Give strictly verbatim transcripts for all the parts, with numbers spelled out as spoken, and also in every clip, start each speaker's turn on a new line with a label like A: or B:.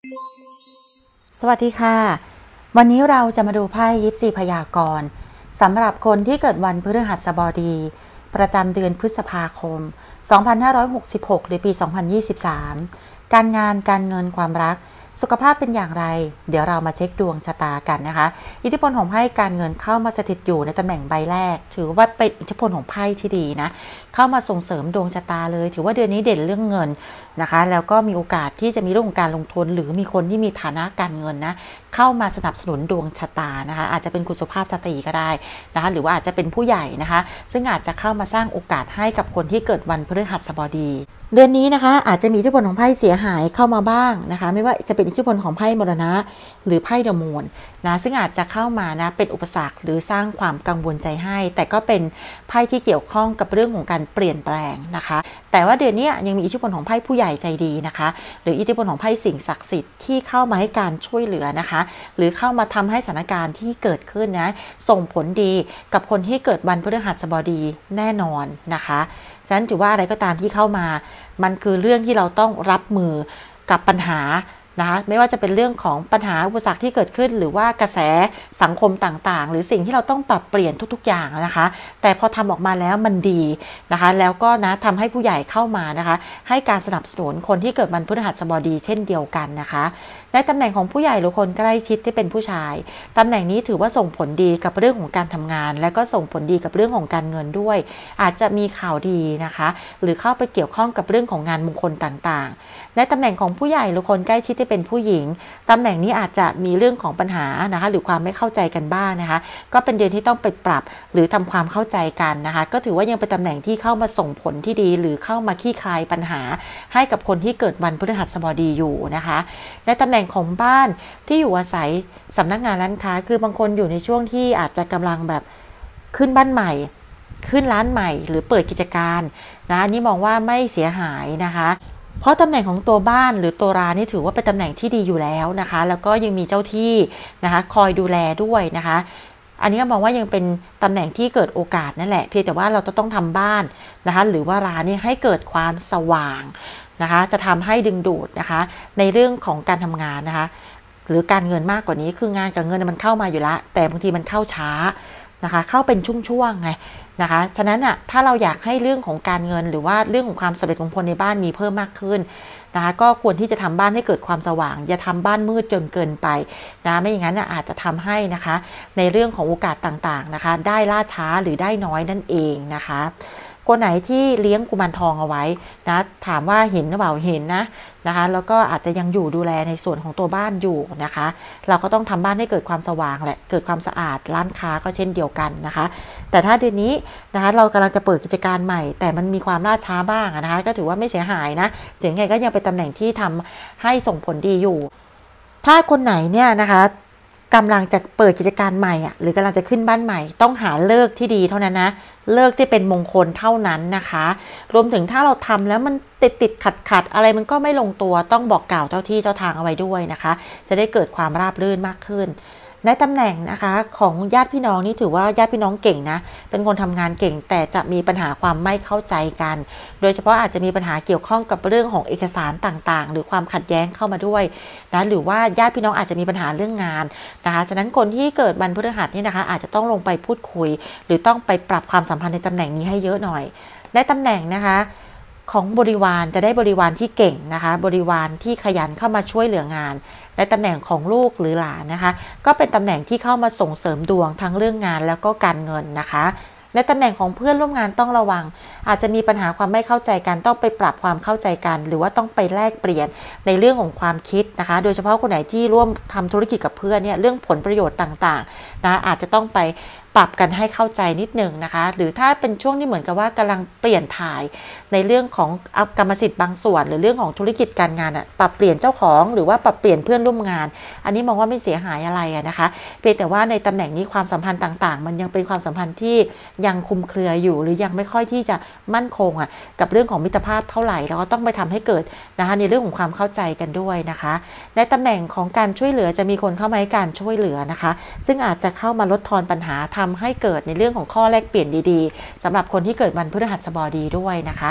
A: สวัสดีค่ะวันนี้เราจะมาดูไพ่ยิปซีพยากรณ์สำหรับคนที่เกิดวันพฤหัสบดีประจำเดือนพฤษภาคมสองพันห้าร้อยหกสิบหกหรือปีสองพันยี่สิบสามการงานการเงินความรักสุขภาพเป็นอย่างไรเดี๋ยวเรามาเช็คดวงชะตากันนะคะอิทธิพลของไพ่การเงินเข้ามาสถิตอยู่ในตำแหน่งใบแรกถือว่าเป็นอิทธิพลของไพ่ที่ดีนะเข้ามาส่งเสริมดวงชะตาเลยถือว่าเดือนนี้เด่นเรื่องเงินนะคะแล้วก็มีโอกาสที่จะมีเรื่องของการลงทุนหรือมีคนที่มีฐานะการเงินนะเข้ามาสนับสนุนดวงชะตานะคะอาจจะเป็นคุณสุภาพสตรีก็ได้นะคะหรือว่าอาจจะเป็นผู้ใหญ่นะคะซึ่งอาจจะเข้ามาสร้างโอกาสให้กับคนที่เกิดวันพฤหัสบดีเดือนนี้นะคะอาจจะมีอิทธิพลของไพ่เสียหายเข้ามาบ้างนะคะไม่ว่าจะเป็นอิทธิพลของไพ่มรณะหรือไพ่เดอะมูนนะซึ่งอาจจะเข้ามานะเป็นอุปสรรคหรือสร้างความกังวลใจให้แต่ก็เป็นไพ่ที่เกี่ยวข้องกับเรื่องของการเปลี่ยนแปลงนะคะแต่ว่าเดือนนี้ยังมีอิทธิพลของไพ่ผู้ใหญ่ใจดีนะคะหรืออิทธิพลของไพ่สิ่งศักดิ์สิทธิ์ที่เข้ามาให้การช่วยเหลือนะคะหรือเข้ามาทำให้สถานการณ์ที่เกิดขึ้นนะส่งผลดีกับคนที่เกิดวันพฤหัสบดีแน่นอนนะคะฉะนั้นถือว่าอะไรก็ตามที่เข้ามามันคือเรื่องที่เราต้องรับมือกับปัญหานะคะไม่ว่าจะเป็นเรื่องของปัญหาอุปสรรคที่เกิดขึ้นหรือว่ากระแสสังคมต่างๆหรือสิ่งที่เราต้องปรับเปลี่ยนทุกๆอย่างนะคะแต่พอทำออกมาแล้วมันดีนะคะแล้วก็นะทำให้ผู้ใหญ่เข้ามานะคะให้การสนับสนุนคนที่เกิดวันพฤหัสบดีเช่นเดียวกันนะคะในตำแหน่งของผู้ใหญ่หรือคนใกล้ชิดที่เป็นผู้ชายตำแหน่งนี้ถือว่าส่งผลดีกับเรื่องของการทำงานและก็ส่งผลดีกับเรื่องของการเงินด้วยอาจจะมีข่าวดีนะคะหรือเข้าไปเกี่ยวข้องกับเรื่องของงานมงคลต่างๆในตำแหน่งของผู้ใหญ่หรือคนใกล้ชิดที่เป็นผู้หญิงตำแหน่งนี้อาจจะมีเรื่องของปัญหานะคะหรือความไม่เข้าใจกันบ้างนะคะก็เป็นเดือนที่ต้องไปปรับหรือทำความเข้าใจกันนะคะก็ถือว่ายังเป็นตำแหน่งที่เข้ามาส่งผลที่ดีหรือเข้ามาคลี่คลายปัญหาให้กับคนที่เกิดวันพฤหัสบดีอยู่นะคะในตำแหน่งของบ้านที่อยู่อาศัยสำนักงานร้านค้าคือบางคนอยู่ในช่วงที่อาจจะกำลังแบบขึ้นบ้านใหม่ขึ้นร้านใหม่หรือเปิดกิจการนะอันนี้มองว่าไม่เสียหายนะคะเพราะตำแหน่งของตัวบ้านหรือตัวร้านนี่ถือว่าเป็นตำแหน่งที่ดีอยู่แล้วนะคะแล้วก็ยังมีเจ้าที่นะคะคอยดูแลด้วยนะคะอันนี้ก็มองว่ายังเป็นตำแหน่งที่เกิดโอกาสนั่นแหละเพียงแต่ว่าเราต้องทำบ้านนะคะหรือว่าร้านนี่ให้เกิดความสว่างนะคะจะทำให้ดึงดูดนะคะในเรื่องของการทำงานนะคะหรือการเงินมากกว่านี้คืองานกับเงินมันเข้ามาอยู่แล้วแต่บางทีมันเข้าช้านะคะเข้าเป็นช่วงๆไงนะคะฉะนั้นอ่ะถ้าเราอยากให้เรื่องของการเงินหรือว่าเรื่องของความสำเร็จของคนในบ้านมีเพิ่มมากขึ้นนะคะก็ควรที่จะทำบ้านให้เกิดความสว่างอย่าทำบ้านมืดจนเกินไปนะไม่อย่างนั้นอาจจะทำให้นะคะในเรื่องของโอกาสต่างๆนะคะได้ล่าช้าหรือได้น้อยนั่นเองนะคะคนไหนที่เลี้ยงกุมารทองเอาไว้นะถามว่าเห็นหรือเปล่าเห็นนะนะคะแล้วก็อาจจะยังอยู่ดูแลในส่วนของตัวบ้านอยู่นะคะเราก็ต้องทำบ้านให้เกิดความสว่างแหละเกิดความสะอาดร้านค้าก็เช่นเดียวกันนะคะแต่ถ้าเดือนนี้นะคะเรากำลังจะเปิดกิจการใหม่แต่มันมีความล่าช้าบ้างนะคะก็ถือว่าไม่เสียหายนะถึงไงก็ยังเป็นตำแหน่งที่ทำให้ส่งผลดีอยู่ถ้าคนไหนเนี่ยนะคะกำลังจะเปิดกิจการใหม่อ่ะหรือกำลังจะขึ้นบ้านใหม่ต้องหาเลิกที่ดีเท่านั้นนะเลิกที่เป็นมงคลเท่านั้นนะคะรวมถึงถ้าเราทำแล้วมันติดติดขัดขัดอะไรมันก็ไม่ลงตัวต้องบอกกล่าวเจ้าที่เจ้าทางเอาไว้ด้วยนะคะจะได้เกิดความราบรื่นมากขึ้นในตำแหน่งนะคะของญาติพี่น้องนี่ถือว่าญาติพี่น้องเก่งนะเป็นคนทำงานเก่งแต่จะมีปัญหาความไม่เข้าใจกันโดยเฉพาะอาจจะมีปัญหาเกี่ยวข้องกับเรื่องของเอกสารต่างๆหรือความขัดแย้งเข้ามาด้วยนะหรือว่าญาติพี่น้องอาจจะมีปัญหาเรื่องงานนะคะฉะนั้นคนที่เกิดวันพฤหัสนี่นะคะอาจจะต้องลงไปพูดคุยหรือต้องไปปรับความสัมพันธ์ในตำแหน่งนี้ให้เยอะหน่อยในตำแหน่งนะคะของบริวารจะได้บริวารที่เก่งนะคะบริวารที่ขยันเข้ามาช่วยเหลืองานในตำแหน่งของลูกหรือหลานนะคะก็เป็นตำแหน่งที่เข้ามาส่งเสริมดวงทั้งเรื่องงานแล้วก็การเงินนะคะในตำแหน่งของเพื่อนร่วมงานต้องระวังอาจจะมีปัญหาความไม่เข้าใจกันต้องไปปรับความเข้าใจกันหรือว่าต้องไปแลกเปลี่ยนในเรื่องของความคิดนะคะโดยเฉพาะคนไหนที่ร่วมทำธุรกิจกับเพื่อนเนี่ยเรื่องผลประโยชน์ต่างๆนะอาจจะต้องไปปรับกันให้เข้าใจนิดนึงนะคะหรือถ้าเป็นช่วงที่เหมือนกับว่ากำลังเปลี่ยนถ่ายในเรื่องของกรรมสิทธิ์บางส่วนหรือเรื่องของธุรกิจการงานอะปรับเปลี่ยนเจ้าของหรือว่าปรับเปลี่ยนเพื่อนร่วมงานอันนี้มองว่าไม่เสียหายอะไรนะคะเพียงแต่ว่าในตำแหน่งนี้ความสัมพันธ์ต่างๆมันยังเป็นความสัมพันธ์ที่ยังคุมเครืออยู่หรือยังไม่ค่อยที่จะมั่นคงอ่ะกับเรื่องของมิตรภาพเท่าไหร่เราก็ต้องไปทำให้เกิดนะคะในเรื่องของความเข้าใจกันด้วยนะคะในตำแหน่งของการช่วยเหลือจะมีคนเข้ามาให้การช่วยเหลือนะคะซึ่งอาจจะเข้ามาลดทอนปัญหาทำให้เกิดในเรื่องของข้อแลกเปลี่ยนดีๆสำหรับคนที่เกิดวันพฤหัสบดีด้วยนะคะ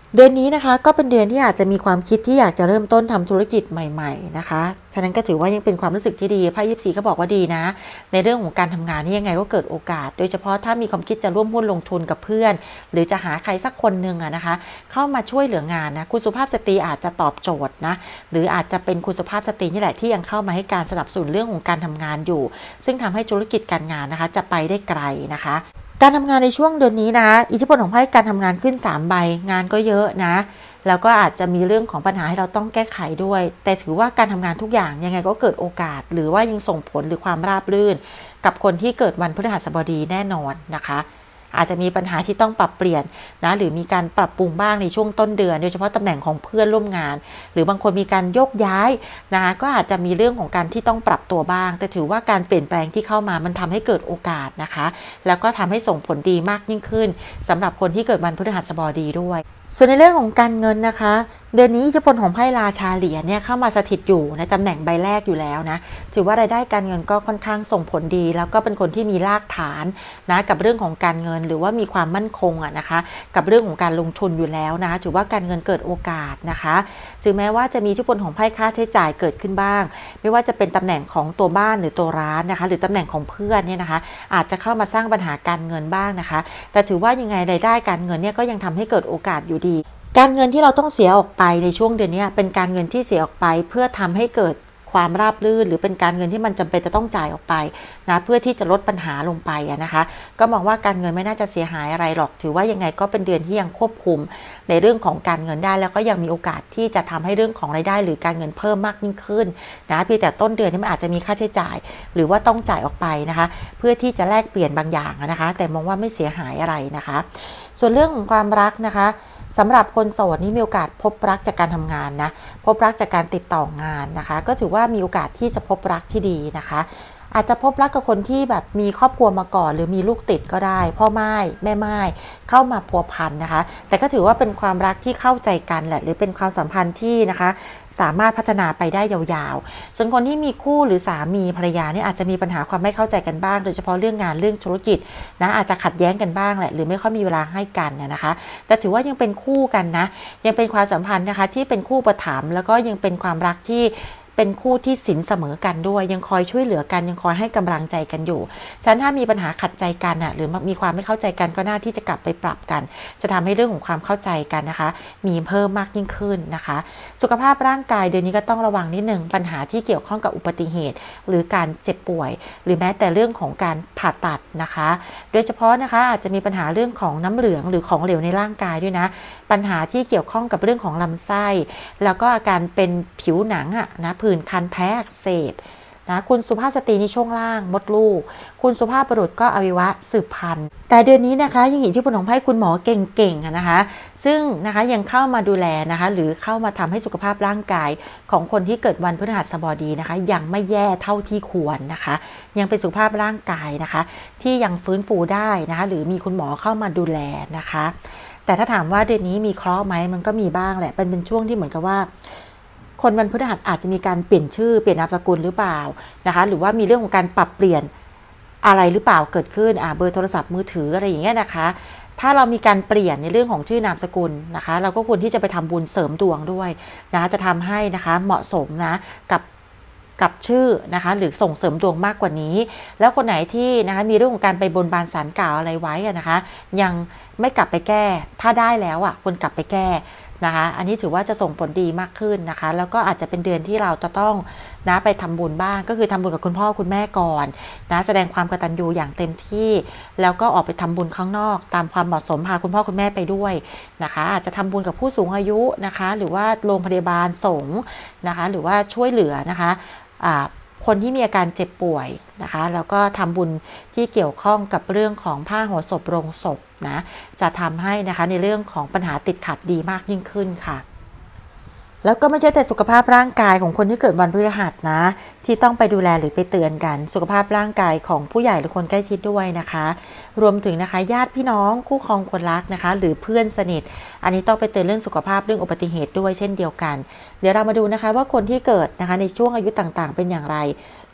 A: เดือนนี้นะคะก็เป็นเดือนที่อาจจะมีความคิดที่อยากจะเริ่มต้นทำธุรกิจใหม่ๆนะคะฉะนั้นก็ถือว่ายังเป็นความรู้สึกที่ดีไพ่ยิปซีก็บอกว่าดีนะในเรื่องของการทำงานนี่ยังไงก็เกิดโอกาสโดยเฉพาะถ้ามีความคิดจะร่วมหุ้นลงทุนกับเพื่อนหรือจะหาใครสักคนหนึ่งอะนะคะเข้ามาช่วยเหลืองานนะคุณสุภาพสตรีอาจจะตอบโจทย์นะหรืออาจจะเป็นคุณสุภาพสตรีนี่แหละที่ยังเข้ามาให้การสนับสนุนเรื่องของการทำงานอยู่ซึ่งทำให้ธุรกิจการงานนะคะจะไปได้ไกลนะคะการทำงานในช่วงเดือนนี้นะอิทธิพลของไพ่การทำงานขึ้นสามใบงานก็เยอะนะแล้วก็อาจจะมีเรื่องของปัญหาให้เราต้องแก้ไขด้วยแต่ถือว่าการทำงานทุกอย่างยังไงก็เกิดโอกาสหรือว่ายังส่งผลหรือความราบรื่นกับคนที่เกิดวันพฤหัสบดีแน่นอนนะคะอาจจะมีปัญหาที่ต้องปรับเปลี่ยนนะหรือมีการปรับปรุงบ้างในช่วงต้นเดือนโดยเฉพาะตำแหน่งของเพื่อนร่วมงานหรือบางคนมีการโยกย้ายนะคะก็อาจจะมีเรื่องของการที่ต้องปรับตัวบ้างแต่ถือว่าการเปลี่ยนแปลงที่เข้ามามันทำให้เกิดโอกาสนะคะแล้วก็ทำให้ส่งผลดีมากยิ่งขึ้นสำหรับคนที่เกิดวันพฤหัสบดีด้วยส่วนในเรื่องของการเงินนะคะเดือนนี้อิทธิพลของไพ่ราชาเหรียญเนี่ยเข้ามาสถิตอยู่ในตำแหน่งใบแรกอยู่แล้วนะถือว่ารายได้การเงินก็ค่อนข้างส่งผลดีแล้วก็เป็นคนที่มีรากฐานนะกับเรื่องของการเงินหรือว่ามีความมั่นคงอะนะคะกับเรื่องของการลงทุนอยู่แล้วนะถือว่าการเงินเกิดโอกาสนะคะถึงแม้ว่าจะมีอิทธิพลของไพ่ค่าใช้จ่ายเกิดขึ้นบ้างไม่ว่าจะเป็นตำแหน่งของตัวบ้านหรือตัวร้านนะคะหรือตำแหน่งของเพื่อนเนี่ยนะคะอาจจะเข้ามาสร้างปัญหาการเงินบ้างนะคะแต่ถือว่ายังไงรายได้การเงินเนี่ยก็ยังทำให้เกิดโอกาสอยู่ดีการเงินที่เราต้องเสียออกไปในช่วงเดือนนี้เป็นการเงินที่เสียออกไปเพื่อทำให้เกิดความราบรื่นหรือเป็นการเงินที่มันจำเป็นจะต้องจ่ายออกไปนะเพื่อที่จะลดปัญหาลงไปนะคะก็มองว่าการเงินไม่น่าจะเสียหายอะไรหรอกถือว่ายังไงก็เป็นเดือนที่ยังควบคุมในเรื่องของการเงินได้แล้วก็ยังมีโอกาสที่จะทำให้เรื่องของรายได้หรือการเงินเพิ่มมากยิ่งขึ้นนะเพียงแต่ต้นเดือนนี้มันอาจจะมีค่าใช้จ่ายหรือว่าต้องจ่ายออกไปนะคะเพื่อที่จะแลกเปลี่ยนบางอย่างนะคะแต่มองว่าไม่เสียหายอะไรนะคะส่วนเรื่องของความรักนะคะสำหรับคนโสดนี่มีโอกาสพบรักจากการทำงานนะพบรักจากการติดต่องานนะคะก็ถือว่ามีโอกาสที่จะพบรักที่ดีนะคะอาจจะพบรักกับคนที่แบบมีครอบครัวมาก่อนหรือมีลูกติดก็ได้พ่อไม้แม่ไม้เข้ามาพัวพันนะคะแต่ก็ถือว่าเป็นความรักที่เข้าใจกันแหละหรือเป็นความสัมพันธ์ที่นะคะสามารถพัฒนาไปได้ยาวๆส่วนคนที่มีคู่หรือสามีภรรยาเนี่ยอาจจะมีปัญหาความไม่เข้าใจกันบ้างโดยเฉพาะเรื่องงานเรื่องธุรกิจนะอาจจะขัดแย้งกันบ้างแหละหรือไม่ค่อยมีเวลาให้กันนะคะแต่ถือว่ายังเป็นคู่กันนะยังเป็นความสัมพันธ์นะคะที่เป็นคู่ประถมแล้วก็ยังเป็นความรักที่เป็นคู่ที่สินเสมอกันด้วยยังคอยช่วยเหลือกันยังคอยให้กำลังใจกันอยู่ฉะนั้นถ้ามีปัญหาขัดใจกันอ่ะหรือมีความไม่เข้าใจกันก็น่าที่จะกลับไปปรับกันจะทำให้เรื่องของความเข้าใจกันนะคะมีเพิ่มมากยิ่งขึ้นนะคะสุขภาพร่างกายเดือนนี้ก็ต้องระวังนิดหนึ่งปัญหาที่เกี่ยวข้องกับอุบัติเหตุหรือการเจ็บป่วยหรือแม้แต่เรื่องของการผ่าตัดนะคะโดยเฉพาะนะคะอาจจะมีปัญหาเรื่องของน้ำเหลืองหรือของเหลวในร่างกายด้วยนะปัญหาที่เกี่ยวข้องกับเรื่องของลำไส้แล้วก็อาการเป็นผิวหนังอ่ะนะผื่นคันแพ้อักเสบนะคุณสุภาพสตรีนี่ช่วงล่างมดลูกคุณสุภาพบุรุษก็อวัยวะสืบพันธุ์แต่เดือนนี้นะคะยังเห็นที่ผลของไพ่คุณหมอเก่งๆนะคะซึ่งนะคะยังเข้ามาดูแลนะคะหรือเข้ามาทำให้สุขภาพร่างกายของคนที่เกิดวันพฤหัสบดีนะคะยังไม่แย่เท่าที่ควรนะคะยังเป็นสุขภาพร่างกายนะคะที่ยังฟื้นฟูได้นะคะหรือมีคุณหมอเข้ามาดูแลนะคะแต่ถ้าถามว่าเดือนนี้มีเคราะห์ไหมมันก็มีบ้างแหละเป็นเป็นช่วงที่เหมือนกับว่าคนวันพฤหัสอาจจะมีการเปลี่ยนชื่อเปลี่ยนนามสกุลหรือเปล่านะคะหรือว่ามีเรื่องของการปรับเปลี่ยนอะไรหรือเปล่าเกิดขึ้นอ่าเบอร์โทรศัพท์มือถืออะไรอย่างเงี้ยนะคะถ้าเรามีการเปลี่ยนในเรื่องของชื่อนามสกุลนะคะเราก็ควรที่จะไปทำบุญเสริมดวงด้วยนะจะทำให้นะคะเหมาะสมนะกับกับชื่อนะคะหรือส่งเสริมดวงมากกว่านี้แล้วคนไหนที่นะคะมีเรื่องของการไปบนบานศาลกล่าวอะไรไว้นะคะยังไม่กลับไปแก้ถ้าได้แล้วอ่ะควรกลับไปแก้นะคะอันนี้ถือว่าจะส่งผลดีมากขึ้นนะคะแล้วก็อาจจะเป็นเดือนที่เราจะต้องนะไปทำบุญบ้างก็คือทำบุญกับคุณพ่อคุณแม่ก่อนนะแสดงความกตัญญูอย่างเต็มที่แล้วก็ออกไปทำบุญข้างนอกตามความเหมาะสมพาคุณพ่อคุณแม่ไปด้วยนะคะอาจจะทำบุญกับผู้สูงอายุนะคะหรือว่าโรงพยาบาลสงฆ์นะคะหรือว่าช่วยเหลือนะคะคนที่มีอาการเจ็บป่วยนะคะแล้วก็ทำบุญที่เกี่ยวข้องกับเรื่องของผ้าห่อศพโรงศพนะจะทำให้นะคะในเรื่องของปัญหาติดขัดดีมากยิ่งขึ้นค่ะแล้วก็ไม่ใช่แต่สุขภาพร่างกายของคนที่เกิดวันพฤหัสนะที่ต้องไปดูแลหรือไปเตือนกันสุขภาพร่างกายของผู้ใหญ่หรือคนใกล้ชิดด้วยนะคะรวมถึงนะคะญาติพี่น้องคู่ครองคนรักนะคะหรือเพื่อนสนิทอันนี้ต้องไปเตือนเรื่องสุขภาพเรื่องอุบัติเหตุด้วยเช่นเดียวกันเดี๋ยวเรามาดูนะคะว่าคนที่เกิดนะคะในช่วงอายุต่างๆเป็นอย่างไรค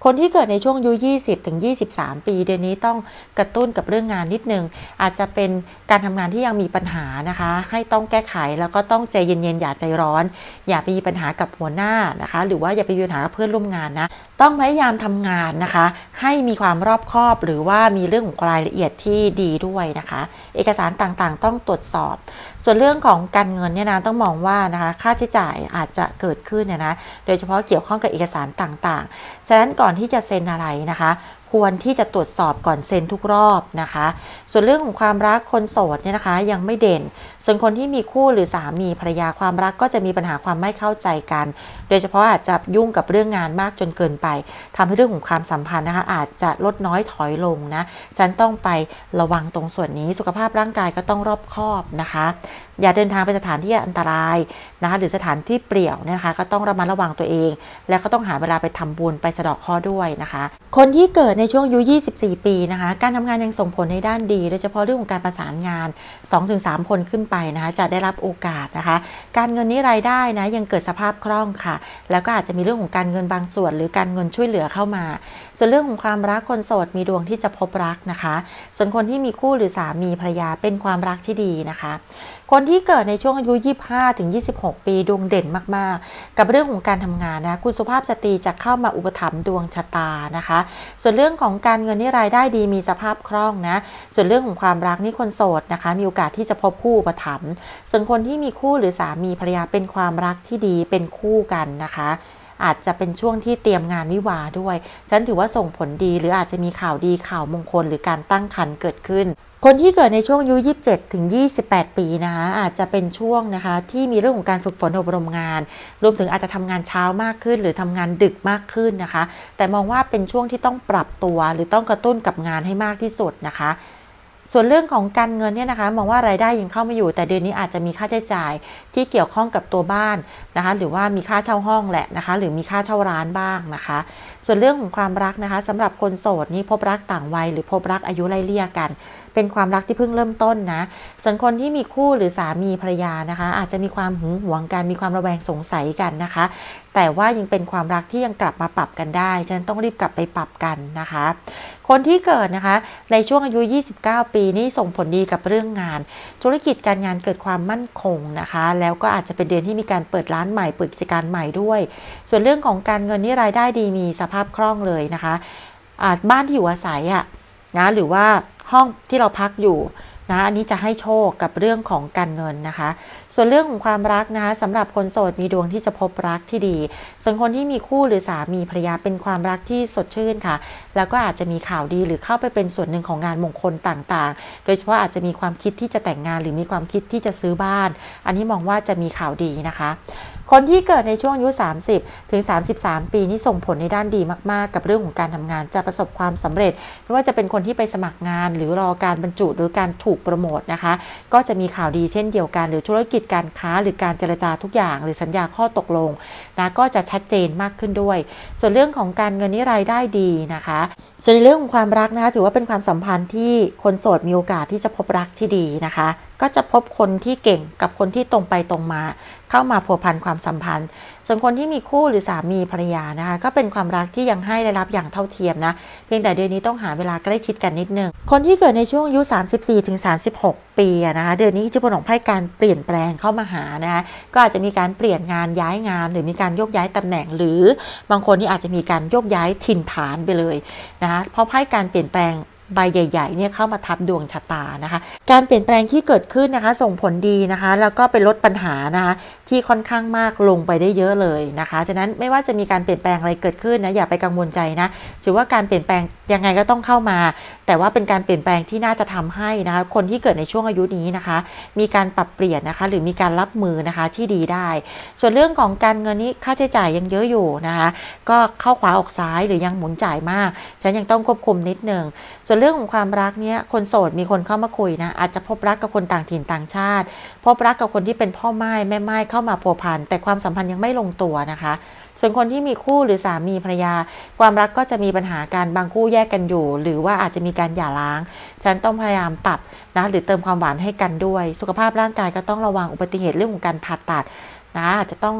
A: คนที่เกิดในช่วงอายุยี่สิบถึงยี่สิบสามปีเดือนนี้ต้องกระตุ้นกับเรื่องงานนิดนึงอาจจะเป็นการทำงานที่ยังมีปัญหานะคะให้ต้องแก้ไขแล้วก็ต้องใจเย็นๆอย่าใจร้อนอย่าไปมีปัญหากับหัวหน้านะคะหรือว่าอย่าไปมีปัญหากับเพื่อนร่วมงานนะต้องพยายามทำงานนะคะให้มีความรอบคอบหรือว่ามีเรื่องของรายละเอียดที่ดีด้วยนะคะเอกสารต่างๆต้องตรวจสอบส่วนเรื่องของการเงินเนี่ยนะต้องมองว่านะคะค่าใช้จ่ายอาจจะเกิดขึ้นเนี่ยนะโดยเฉพาะเกี่ยวข้องกับเอกสารต่างๆฉะนั้นก่อนที่จะเซ็นอะไรนะคะควรที่จะตรวจสอบก่อนเซ็นทุกรอบนะคะส่วนเรื่องของความรักคนโสดเนี่ยนะคะยังไม่เด่นส่วนคนที่มีคู่หรือสามีภรรยาความรักก็จะมีปัญหาความไม่เข้าใจกันโดยเฉพาะอาจจะยุ่งกับเรื่องงานมากจนเกินไปทำให้เรื่องของความสัมพันธ์นะคะอาจจะลดน้อยถอยลงนะฉันต้องไประวังตรงส่วนนี้สุขภาพร่างกายก็ต้องรอบคอบนะคะอย่าเดินทางไปสถานที่อันตรายนะคะหรือสถานที่เปลี่ยวนะคะก็ต้องระมัดระวังตัวเองแล้วก็ต้องหาเวลาไปทำบุญไปสะเดาะเคราะห์ด้วยนะคะคนที่เกิดในช่วงอายุยี่สิบสี่ปีนะคะการทำงานยังส่งผลในด้านดีโดยเฉพาะเรื่องของการประสานงาน สองถึงสาม คนขึ้นไปนะคะจะได้รับโอกาสนะคะการเงินนี้รายได้นะยังเกิดสภาพคล่องค่ะแล้วก็อาจจะมีเรื่องของการเงินบางส่วนหรือการเงินช่วยเหลือเข้ามาส่วนเรื่องของความรักคนโสดมีดวงที่จะพบรักนะคะส่วนคนที่มีคู่หรือสามีภรรยาเป็นความรักที่ดีนะคะคนที่เกิดในช่วงอายุยี่สิบห้าถึงยี่สิบหกปีดวงเด่นมากๆกับเรื่องของการทำงานนะคุณสุภาพสตรีจะเข้ามาอุปถัมภ์ดวงชะตานะคะส่วนเรื่องของการเงินนี่รายได้ดีมีสภาพคล่องนะส่วนเรื่องของความรักนี่คนโสดนะคะมีโอกาสที่จะพบคู่อุปถัมภ์ส่วนคนที่มีคู่หรือสามีภรรยาเป็นความรักที่ดีเป็นคู่กันนะคะอาจจะเป็นช่วงที่เตรียมงานวิวาห์ด้วยฉันถือว่าส่งผลดีหรืออาจจะมีข่าวดีข่าวมงคลหรือการตั้งครรภ์เกิดขึ้นคนที่เกิดในช่วงอายุยี่สิบเจ็ดถึงยี่สิบแปดปีนะคะอาจจะเป็นช่วงนะคะที่มีเรื่องของการฝึกฝนอบรมงานรวมถึงอาจจะทำงานเช้ามากขึ้นหรือทำงานดึกมากขึ้นนะคะแต่มองว่าเป็นช่วงที่ต้องปรับตัวหรือต้องกระตุ้นกับงานให้มากที่สุดนะคะส่วนเรื่องของการเงินเนี่ยนะคะมองว่ารายได้ยังเข้ามาอยู่แต่เดือนนี้อาจจะมีค่าใช้จ่ายที่เกี่ยวข้องกับตัวบ้านนะคะหรือว่ามีค่าเช่าห้องแหละนะคะหรือมีค่าเช่าร้านบ้างนะคะส่วนเรื่องของความรักนะคะสำหรับคนโสดนี่พบรักต่างวัยหรือพบรักอายุไล่เลี่ยกันเป็นความรักที่เพิ่งเริ่มต้นนะส่วนคนที่มีคู่หรือสามีภรรยานะคะอาจจะมีความหึงหวงกันมีความระแวงสงสัยกันนะคะแต่ว่ายังเป็นความรักที่ยังกลับมาปรับกันได้ฉะนั้นต้องรีบกลับไปปรับกันนะคะคนที่เกิดนะคะในช่วงอายุยี่สิบเก้าปีนี่ส่งผลดีกับเรื่องงานธุรกิจการงานเกิดความมั่นคงนะคะแล้วก็อาจจะเป็นเดือนที่มีการเปิดร้านใหม่เปิดกิจการใหม่ด้วยส่วนเรื่องของการเงินนี่รายได้ดีมีสภาพคล่องเลยนะคะบ้านที่อยู่อาศัยอ่ะนะหรือว่าห้องที่เราพักอยู่นะอันนี้จะให้โชคกับเรื่องของการเงินนะคะส่วนเรื่องของความรักนะคะสำหรับคนโสดมีดวงที่จะพบรักที่ดีส่วนคนที่มีคู่หรือสามีภรรยาเป็นความรักที่สดชื่นค่ะแล้วก็อาจจะมีข่าวดีหรือเข้าไปเป็นส่วนหนึ่งของงานมงคลต่างๆโดยเฉพาะอาจจะมีความคิดที่จะแต่งงานหรือมีความคิดที่จะซื้อบ้านอันนี้มองว่าจะมีข่าวดีนะคะคนที่เกิดในช่วงอายุสามสิบถึงสามสิบสามปีนี้ส่งผลในด้านดีมากๆกับเรื่องของการทำงานจะประสบความสำเร็จไม่ว่าจะเป็นคนที่ไปสมัครงานหรือรอการบรรจุหรือการถูกโปรโมทนะคะก็จะมีข่าวดีเช่นเดียวกันหรือธุรกิจการค้าหรือการเจรจาทุกอย่างหรือสัญญาข้อตกลงนะก็จะชัดเจนมากขึ้นด้วยส่วนเรื่องของการเงินนี้รายได้ดีนะคะส่วนในเรื่องของความรักนะคะถือว่าเป็นความสัมพันธ์ที่คนโสดมีโอกาสที่จะพบรักที่ดีนะคะก็จะพบคนที่เก่งกับคนที่ตรงไปตรงมาเข้ามาผัวพันความสัมพันธ์ส่วนคนที่มีคู่หรือสามีภรรยานะคะก็เป็นความรักที่ยังให้ได้รับอย่างเท่าเทียมนะเพียงแต่เดือนนี้ต้องหาเวลาใกล้ชิดกันนิดนึงคนที่เกิดในช่วงอายุสามสิบสี่ถึงสามสิบหกปีนะคะเดือนนี้จะเป็นของไพ่การเปลี่ยนแปลงเข้ามาหานะคะก็อาจจะมีการเปลี่ยนงานย้ายงานหรือมีการโยกย้ายตำแหน่งหรือบางคนนี่อาจจะมีการโยกย้ายถิ่นฐานไปเลยนะคะเพราะไพ่การเปลี่ยนแปลงใบใหญ่ๆเนี่ยเข้ามาทับดวงชะตานะคะการเปลี่ยนแปลงที่เกิดขึ้นนะคะส่งผลดีนะคะแล้วก็เป็นลดปัญหานะคะที่ค่อนข้างมากลงไปได้เยอะเลยนะคะฉะนั้นไม่ว่าจะมีการเปลี่ยนแปลงอะไรเกิดขึ้นนะอย่าไปกังวลใจนะถือว่าการเปลี่ยนแปลงยังไงก็ต้องเข้ามาแต่ว่าเป็นการเปลี่ยนแปลงที่น่าจะทำให้นะคะคนที่เกิดในช่วงอายุนี้นะคะมีการปรับเปลี่ยนนะคะหรือมีการรับมือนะคะที่ดีได้ส่วนเรื่องของการเงินนี้ค่าใช้จ่ายยังเยอะอยู่นะคะก็เข้าขวาออกซ้ายหรือยังหมุนจ่ายมากฉันยังต้องควบคุมนิดนึงส่วนเรื่องของความรักเนี้ยคนโสดมีคนเข้ามาคุยนะอาจจะพบรักกับคนต่างถิ่นต่างชาติพบรักกับคนที่เป็นพ่อไม้แม่ไม้เข้ามาพัวพันแต่ความสัมพันธ์ยังไม่ลงตัวนะคะส่วนคนที่มีคู่หรือสามีภรรยาความรักก็จะมีปัญหาการบางคู่แยกกันอยู่หรือว่าอาจจะมีการหย่าร้างฉันต้องพยายามปรับนะหรือเติมความหวานให้กันด้วยสุขภาพร่างกายก็ต้องระวังอุบัติเหตุเรื่องของการผ่าตัดนะอาจจะต้อง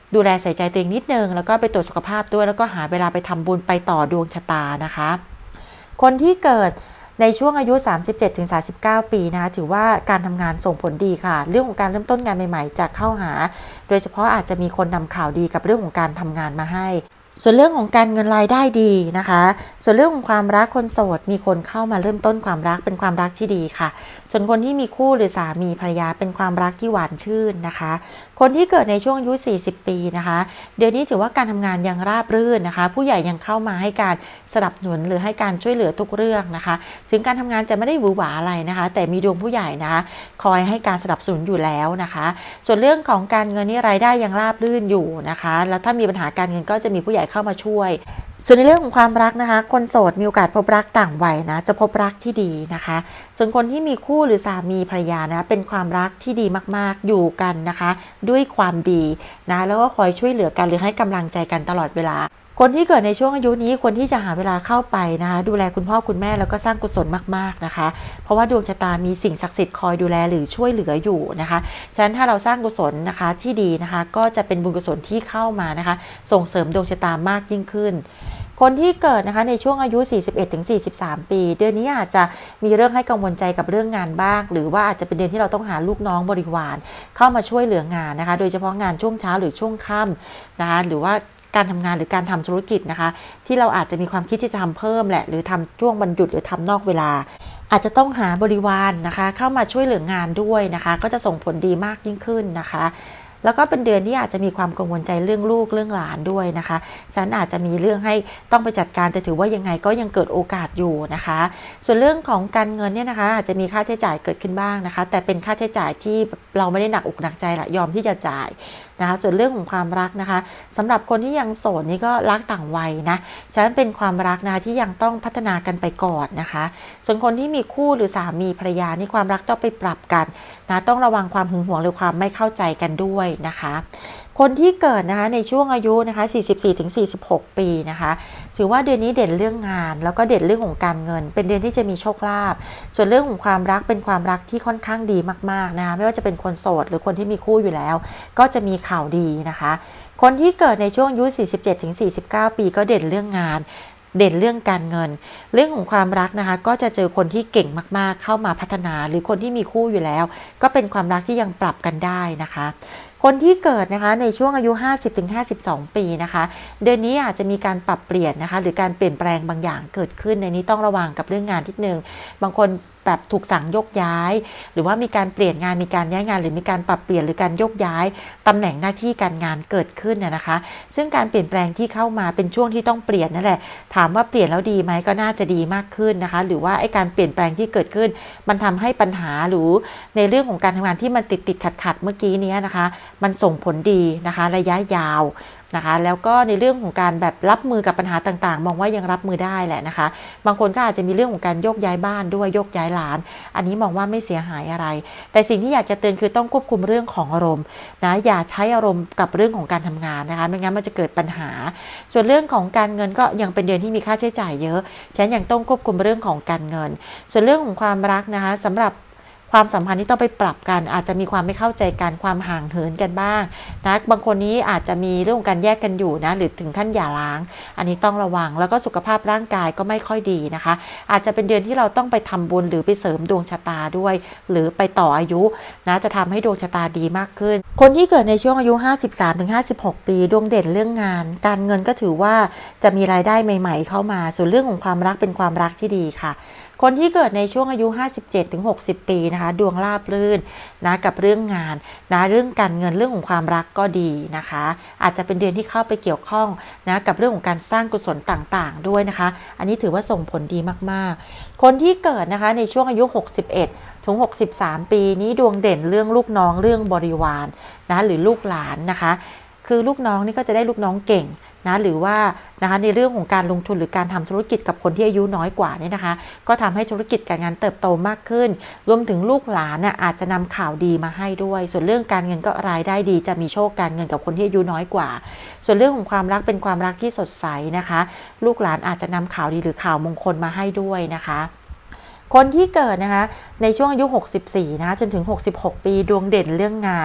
A: ดูแลใส่ใจตัวเองนิดนึงแล้วก็ไปตรวจสุขภาพด้วยแล้วก็หาเวลาไปทำบุญไปต่อดวงชะตานะคะคนที่เกิดในช่วงอายุ สามสิบเจ็ดถึงสามสิบเก้า ปีนะคะถือว่าการทำงานส่งผลดีค่ะเรื่องของการเริ่มต้นงานใหม่ๆจะเข้าหาโดยเฉพาะอาจจะมีคนนำข่าวดีกับเรื่องของการทำงานมาให้ส่วนเรื่องของการเงินรายได้ดีนะคะส่วนเรื่องของความรักคนโสดมีคนเข้ามาเริ่มต้นความรักเป็นความรักที่ดีค่ะส่วนคนที่มีคู่หรือสามีภรรยาเป็นความรักที่หวานชื่นนะคะคนที่เกิดในช่วงอายุสี่สิบปีนะคะเดี๋ยวนี้ถือว่าการทำงานยังราบรื่นนะคะผู้ใหญ่ยังเข้ามาให้การสนับสนุนหรือให้การช่วยเหลือทุกเรื่องนะคะถึงการทำงานจะไม่ได้หวือหวาอะไรนะคะแต่มีดวงผู้ใหญ่นะคะคอยให้การสนับสนุนอยู่แล้วนะคะส่วนเรื่องของการเงินนี่รายได้ยังราบรื่นอยู่นะคะแล้วถ้ามีปัญหาการเงินก็จะมีผู้ใหญ่เข้ามาช่วยส่วนในเรื่องของความรักนะคะคนโสดมีโอกาสพบรักต่างวัยนะจะพบรักที่ดีนะคะส่วนคนที่มีคู่หรือสามีภรรยานะเป็นความรักที่ดีมากๆอยู่กันนะคะด้วยความดีนะแล้วก็คอยช่วยเหลือกันหรือให้กำลังใจกันตลอดเวลาคนที่เกิดในช่วงอายุนี้ควรที่จะหาเวลาเข้าไปนะคะดูแลคุณพ่อคุณแม่แล้วก็สร้างกุศลมากๆนะคะเพราะว่าดวงชะตามีสิ่งศักดิ์สิทธิ์คอยดูแลหรือช่วยเหลืออยู่นะคะฉะนั้นถ้าเราสร้างกุศลนะคะที่ดีนะคะก็จะเป็นบุญกุศลที่เข้ามานะคะส่งเสริมดวงชะตามากยิ่งขึ้นคนที่เกิดนะคะในช่วงอายุ สี่สิบเอ็ดถึงสี่สิบสาม ปีเดือนนี้อาจจะมีเรื่องให้กังวลใจกับเรื่องงานบ้างหรือว่าอาจจะเป็นเดือนที่เราต้องหาลูกน้องบริวารเข้ามาช่วยเหลืองานนะคะโดยเฉพาะงานช่วงเช้าหรือช่วงค่ำนะคะหรือว่าการทำงานหรือการทำธุรกิจนะคะที่เราอาจจะมีความคิดที่จะทำเพิ่มแหละหรือทำช่วงวันหยุดหรือทำนอกเวลาอาจจะต้องหาบริวารนะคะเข้ามาช่วยเหลืองานด้วยนะคะก็จะส่งผลดีมากยิ่งขึ้นนะคะแล้วก็เป็นเดือนที่อาจจะมีความกังวลใจเรื่องลูกเรื่องหลานด้วยนะคะฉันอาจจะมีเรื่องให้ต้องไปจัดการแต่ถือว่ายังไงก็ยังเกิดโอกาสอยู่นะคะส่วนเรื่องของการเงินเนี่ยนะคะอาจจะมีค่าใช้จ่ายเกิดขึ้นบ้างนะคะแต่เป็นค่าใช้จ่ายที่เราไม่ได้หนักอกหนักใจละยอมที่จะจ่ายนะคะส่วนเรื่องของความรักนะคะสำหรับคนที่ยังโสดนี่ก็รักต่างวัยนะฉะนั้นเป็นความรักนะคะที่ยังต้องพัฒนากันไปก่อนนะคะส่วนคนที่มีคู่หรือสามีภรรยานี่ความรักต้องไปปรับกันนะต้องระวังความหึงหวงหรือความไม่เข้าใจกันด้วยนะคะคนที่เกิดนะคะในช่วงอายุนะคะ สี่สิบสี่ถึงสี่สิบหก ปีนะคะถือว่าเดือนนี้เด่นเรื่องงานแล้วก็เด่นเรื่องของการเงินเป็นเดือนที่จะมีโชคลาภส่วนเรื่องของความรักเป็นความรักที่ค่อนข้างดีมากๆนะคะไม่ว่าจะเป็นคนโสดหรือคนที่มีคู่อยู่แล้วก็จะมีข่าวดีนะคะคนที่เกิดในช่วงอายุ สี่สิบเจ็ดถึงสี่สิบเก้า ปีก็เด่นเรื่องงานเด่นเรื่องการเงินเรื่องของความรักนะคะก็จะเจอคนที่เก่งมากๆเข้ามาพัฒนาหรือคนที่มีคู่อยู่แล้วก็เป็นความรักที่ยังปรับกันได้นะคะคนที่เกิดนะคะในช่วงอายุ ห้าสิบถึงห้าสิบสอง ปีนะคะเดือนนี้อาจจะมีการปรับเปลี่ยนนะคะหรือการเปลี่ยนแปลงบางอย่างเกิดขึ้นในนี้ต้องระวังกับเรื่องงานนิดนึงบางคนแบบถูกสั่งยกย้ายหรือว่ามีการเปลี่ยนงานมีการย้ายงานหรือมีการปรับเปลี่ยนหรือการยกย้ายตำแหน่งหน้าที่การงานเกิดขึ้นนะคะซึ่งการเปลี่ยนแปลงที่เข้ามาเป็นช่วงที่ต้องเปลี่ยนนั่นแหละถามว่าเปลี่ยนแล้วดีไหมก็น่าจะดีมากขึ้นนะคะหรือว่าไอ้การเปลี่ยนแปลงที่เกิดขึ้นมันทำให้ปัญหาหรือในเรื่องของการทำงานที่มันติดติดขัดขัดเมื่อกี้นี้นะคะมันส่งผลดีนะคะระยะยาวนะคะแล้วก็ในเรื่องของการแบบรับมือกับปัญหาต่างๆมองว่ายังรับมือได้แหละนะคะบางคนก็อาจจะมีเรื่องของการโยกย้ายบ้านด้วยโยกย้ายหลานอันนี้มองว่าไม่เสียหายอะไรแต่สิ่งที่อยากจะเตือนคือต้องควบคุมเรื่องของอารมณ์นะอย่าใช้อารมณ์กับเรื่องของการทำงานนะคะไม่งั้นมันจะเกิดปัญหาส่วนเรื่องของการเงินก็ยังเป็นเดือนที่มีค่าใช้จ่ายเยอะฉะนั้นยังต้องควบคุมเรื่องของการเงินส่วนเรื่องของความรักนะคะสำหรับความสัมพันธ์ที่ต้องไปปรับกันอาจจะมีความไม่เข้าใจกันความห่างเหินกันบ้างนะบางคนนี้อาจจะมีเรื่องของการแยกกันอยู่นะหรือถึงขั้นหย่าร้างอันนี้ต้องระวังแล้วก็สุขภาพร่างกายก็ไม่ค่อยดีนะคะอาจจะเป็นเดือนที่เราต้องไปทำบุญหรือไปเสริมดวงชะตาด้วยหรือไปต่ออายุนะจะทำให้ดวงชะตาดีมากขึ้นคนที่เกิดในช่วงอายุ ห้าสิบสามถึงห้าสิบหก ปีดวงเด่นเรื่องงานการเงินก็ถือว่าจะมีรายได้ใหม่ๆเข้ามาส่วนเรื่องของความรักเป็นความรักที่ดีค่ะคนที่เกิดในช่วงอายุ ห้าสิบเจ็ดถึงหกสิบ ปีนะคะดวงราบรื่นนะกับเรื่องงานนะเรื่องการเงินเรื่องของความรักก็ดีนะคะอาจจะเป็นเดือนที่เข้าไปเกี่ยวข้องนะกับเรื่องของการสร้างกุศลต่างๆด้วยนะคะอันนี้ถือว่าส่งผลดีมากๆคนที่เกิดนะคะในช่วงอายุหกสิบเอ็ดถึงหกสิบสาม ปีนี้ดวงเด่นเรื่องลูกน้องเรื่องบริวารนะหรือลูกหลานนะคะคือลูกน้องนี่ก็จะได้ลูกน้องเก่งนะหรือว่านะคะในเรื่องของการลงทุนหรือการทำธุรกิจกับคนที่อายุน้อยกว่านี่นะคะก็ทำให้ธุรกิจการงานเติบโตมากขึ้นรวมถึงลูกหลานน่ะอาจจะนำข่าวดีมาให้ด้วยส่วนเรื่องการเงินก็รายได้ดีจะมีโชคการเงินกับคนที่อายุน้อยกว่าส่วนเรื่องของความรักเป็นความรักที่สดใสนะคะลูกหลานอาจจะนำข่าวดีหรือข่าวมงคลมาให้ด้วยนะคะคนที่เกิดนะคะในช่วงอายุหกสิบสี่นะคะจนถึงหกสิบหก ปีดวงเด่นเรื่องงาน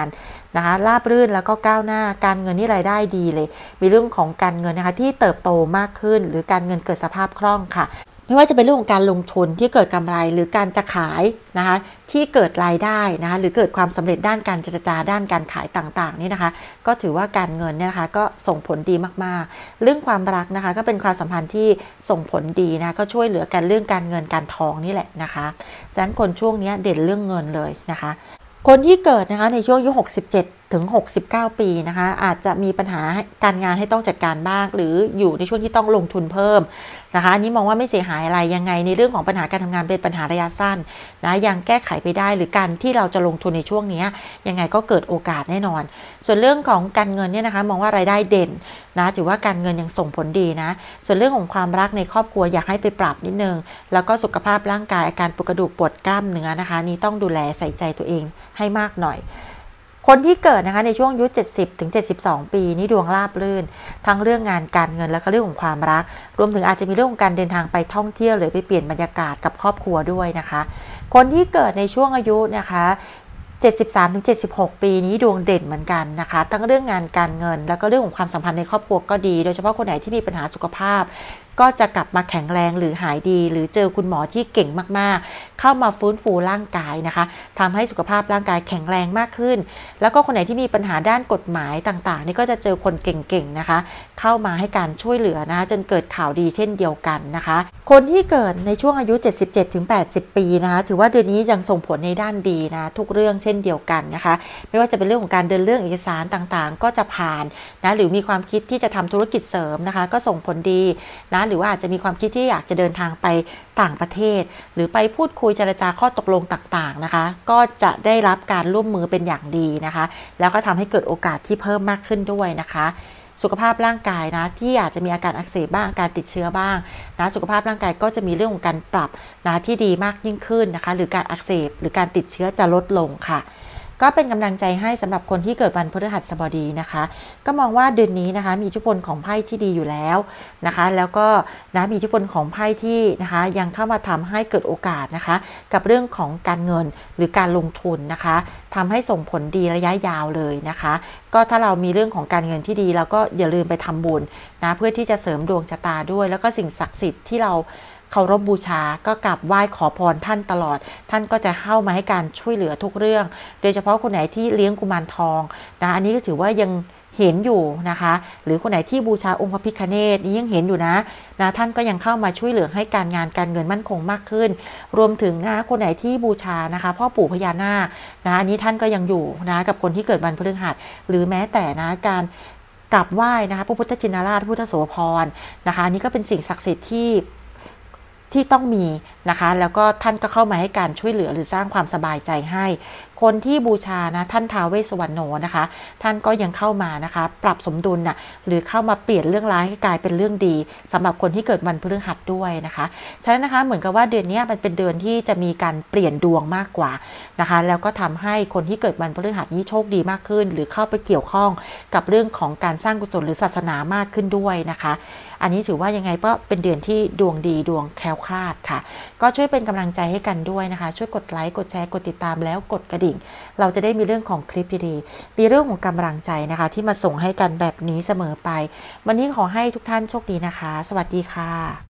A: นะคะราบรื่นแล้วก็ก้าวหน้าการเงินนี่รายได้ดีเลยมีเรื่องของการเงินนะคะที่เติบโตมากขึ้นหรือการเงินเกิดสภาพคล่องค่ะไม่ว่าจะเป็นเรื่องของการลงทุนที่เกิดกำไรหรือการจะขายนะคะที่เกิดรายได้นะคะหรือเกิดความสำเร็จด้านการเจรจาด้านการขายต่างๆนี่นะคะก็ถือว่าการเงินเนี่ยนะคะก็ส่งผลดีมากๆเรื่องความรักนะคะก็เป็นความสัมพันธ์ที่ส่งผลดีนะก็ช่วยเหลือกันเรื่องการเงินการทองนี่แหละนะคะฉะนั้นคนช่วงนี้เด่นเรื่องเงินเลยนะคะคนที่เกิดนะคะในช่วงอายุหกสิบเจ็ดถึงหกสิบเก้าปีนะคะอาจจะมีปัญหาการงานให้ต้องจัดการบ้างหรืออยู่ในช่วงที่ต้องลงทุนเพิ่มนะคะอันนี้มองว่าไม่เสียหายอะไรยังไงในเรื่องของปัญหาการทำงานเป็นปัญหาระยะสั้นนะยังแก้ไขไปได้หรือการที่เราจะลงทุนในช่วงนี้ยังไงก็เกิดโอกาสแน่นอนส่วนเรื่องของการเงินเนี่ยนะคะมองว่ารายได้เด่นนะถือว่าการเงินยังส่งผลดีนะส่วนเรื่องของความรักในครอบครัวอยากให้ไปปรับนิดนึงแล้วก็สุขภาพร่างกายอาการปวดกระดูกปวดกล้ามเนื้อนะคะนี้ต้องดูแลใส่ใจตัวเองให้มากหน่อยคนที่เกิดนะคะในช่วงอายุเจ็ดสิบถึงเจ็ดสิบสองปีนี้ดวงราบรื่นทั้งเรื่องงานการเงินและก็เรื่องของความรักรวมถึงอาจจะมีเรื่องของการเดินทางไปท่องเที่ยวหรือไปเปลี่ยนบรรยากาศกับครอบครัวด้วยนะคะคนที่เกิดในช่วงอายุนะคะเจ็ดสิบสามถึงเจ็ดสิบหกปีนี้ดวงเด่นเหมือนกันนะคะทั้งเรื่องงานการเงินแล้วก็เรื่องของความสัมพันธ์ในครอบครัวก็ดีโดยเฉพาะคนไหนที่มีปัญหาสุขภาพก็จะกลับมาแข็งแรงหรือหายดีหรือเจอคุณหมอที่เก่งมากๆเข้ามาฟื้นฟูร่างกายนะคะทำให้สุขภาพร่างกายแข็งแรงมากขึ้นแล้วก็คนไหนที่มีปัญหาด้านกฎหมายต่างๆนี่ก็จะเจอคนเก่งๆนะคะเข้ามาให้การช่วยเหลือนะคะจนเกิดข่าวดีเช่นเดียวกันนะคะคนที่เกิดในช่วงอายุเจ็ดสิบเจ็ดถึงแปดสิบปีนะคะถือว่าเดือนนี้ยังส่งผลในด้านดีนะทุกเรื่องเช่นเดียวกันนะคะไม่ว่าจะเป็นเรื่องของการเดินเรื่องเอกสารต่างๆก็จะผ่านนะหรือมีความคิดที่จะทำธุรกิจเสริมนะคะก็ส่งผลดีนะหรือว่าอาจจะมีความคิดที่อยากจะเดินทางไปต่างประเทศหรือไปพูดคุยเจรจาข้อตกลงต่างๆนะคะก็จะได้รับการร่วมมือเป็นอย่างดีนะคะแล้วก็ทำให้เกิดโอกาสที่เพิ่มมากขึ้นด้วยนะคะสุขภาพร่างกายนะที่อาจจะมีอาการอักเสบบ้างอาการติดเชื้อบ้างนะสุขภาพร่างกายก็จะมีเรื่องของการปรับนะที่ดีมากยิ่งขึ้นนะคะหรือการอักเสบหรือการติดเชื้อจะลดลงค่ะก็เป็นกำลังใจให้สำหรับคนที่เกิดวันพฤหัสบดีนะคะก็มองว่าเดือนนี้นะคะมีอิทธิพลของไพ่ที่ดีอยู่แล้วนะคะแล้วก็นะมีอิทธิพลของไพ่ที่นะคะยังเข้ามาทำให้เกิดโอกาสนะคะกับเรื่องของการเงินหรือการลงทุนนะคะทำให้ส่งผลดีระยะยาวเลยนะคะก็ถ้าเรามีเรื่องของการเงินที่ดีเราก็อย่าลืมไปทำบุญนะเพื่อที่จะเสริมดวงชะตาด้วยแล้วก็สิ่งศักดิ์สิทธิ์ที่เราเคารพบูชาก็กราบไหว้ขอพรท่านตลอดท่านก็จะเข้ามาให้การช่วยเหลือทุกเรื่องโดยเฉพาะคนไหนที่เลี้ยงกุมารทองนะอันนี้ก็ถือว่ายังเห็นอยู่นะคะหรือคนไหนที่บูชาองค์พระพิฆเนศนี่ยังเห็นอยู่นะนะท่านก็ยังเข้ามาช่วยเหลือให้การงานการเงินมั่นคงมากขึ้นรวมถึงนะคนไหนที่บูชานะคะพ่อปู่พญานาคนะอันนี้ท่านก็ยังอยู่นะกับคนที่เกิดวันพฤหัสหรือแม้แต่นะการกราบไหว้นะคะพระพุทธชินราชพระพุทธโสภรนะคะอันนี้ก็เป็นสิ่งศักดิ์สิทธิ์ที่ที่ต้องมีนะคะแล้วก็ท่านก็เข้ามาให้การช่วยเหลือหรือสร้างความสบายใจให้คนที่บูชานะท่านท้าวเวสสวรรณโนนะคะท่านก็ยังเข้ามานะคะปรับสมดุลน่ะหรือเข้ามาเปลี่ยนเรื่องร้ายให้กลายเป็นเรื่องดีสำหรับคนที่เกิดวันพฤหัสด้วยนะคะฉะนั้นนะคะเหมือนกับว่าเดือนนี้มันเป็นเดือนที่จะมีการเปลี่ยนดวงมากกว่านะคะแล้วก็ทำให้คนที่เกิดวันพฤหัสนี้โชคดีมากขึ้นหรือเข้าไปเกี่ยวข้องกับเรื่องของการสร้างกุศลหรือศาสนามากขึ้นด้วยนะคะอันนี้ถือว่ายังไงก็เป็นเดือนที่ดวงดีดวงแคล้วคลาดค่ะก็ช่วยเป็นกำลังใจให้กันด้วยนะคะช่วยกดไลค์กดแชร์กดติดตามแล้วกดกระดิ่งเราจะได้มีเรื่องของคลิปดีๆมีเรื่องของกำลังใจนะคะที่มาส่งให้กันแบบนี้เสมอไปวันนี้ขอให้ทุกท่านโชคดีนะคะสวัสดีค่ะ